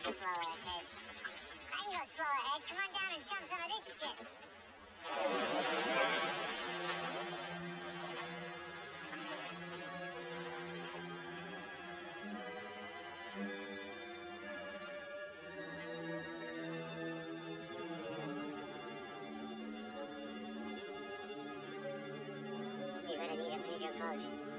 slow ahead. I can go slow ahead. Come on down and chum some of this shit. You're gonna need a bigger boat.